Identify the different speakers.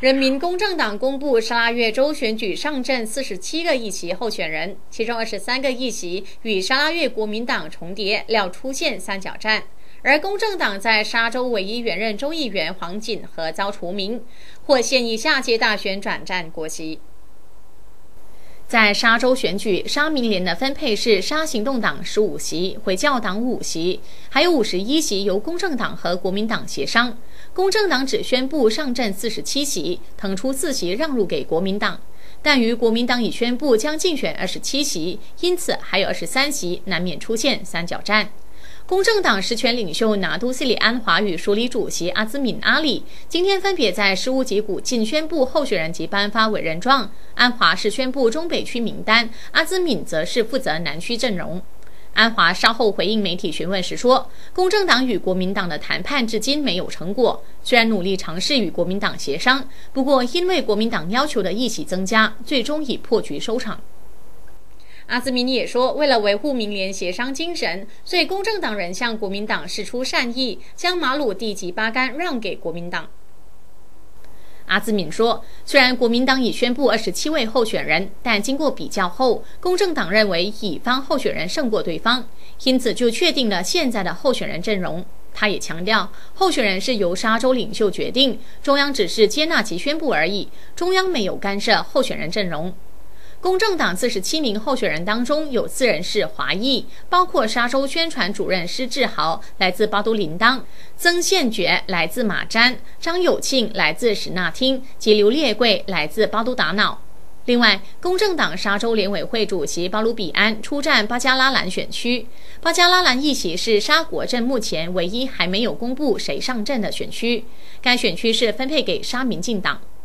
Speaker 1: 人民公正党公布沙拉越州选举上阵47个议席候选人，其中23个议席与沙拉越国民党重叠，料出现三角战。而公正党在沙州唯一原任州议员黄锦和遭除名，或现以下届大选转战国席。在沙州选举，沙民联的分配是沙行动党15席，回教党5席，还有51席由公正党和国民党协商。公正党只宣布上阵47席，腾出4席让路给国民党，但与国民党已宣布将竞选27席，因此还有23席，难免出现三角战。公正党实权领袖拿督斯里安华与署理主席阿兹敏阿里今天分别在事务局古晋宣布候选人及颁发委任状。安华是宣布中北区名单，阿兹敏则是负责南区阵容。安华稍后回应媒体询问时说，公正党与国民党的谈判至今没有成果，虽然努力尝试与国民党协商，不过因为国民党要求的议席增加，最终以破局收场。阿兹敏也说，为了维护民联协商精神，所以公正党人向国民党释出善意，将马鲁地及巴干让给国民党。阿兹敏说，虽然国民党已宣布27位候选人，但经过比较后，公正党认为乙方候选人胜过对方，因此就确定了现在的候选人阵容。他也强调，候选人是由沙州领袖决定，中央只是接纳其宣布而已，中央没有干涉候选人阵容。公正党47名候选人当中有4人是华裔，包括沙州宣传主任施志豪来自巴都林当，曾宪觉来自马詹，张有庆来自史纳汀及刘烈贵来自巴都达瑙。另外，公正党沙州联委会主席巴鲁比安出战巴加拉兰选区，巴加拉兰一席是沙国镇目前唯一还没有公布谁上阵的选区，该选区是分配给沙民进党。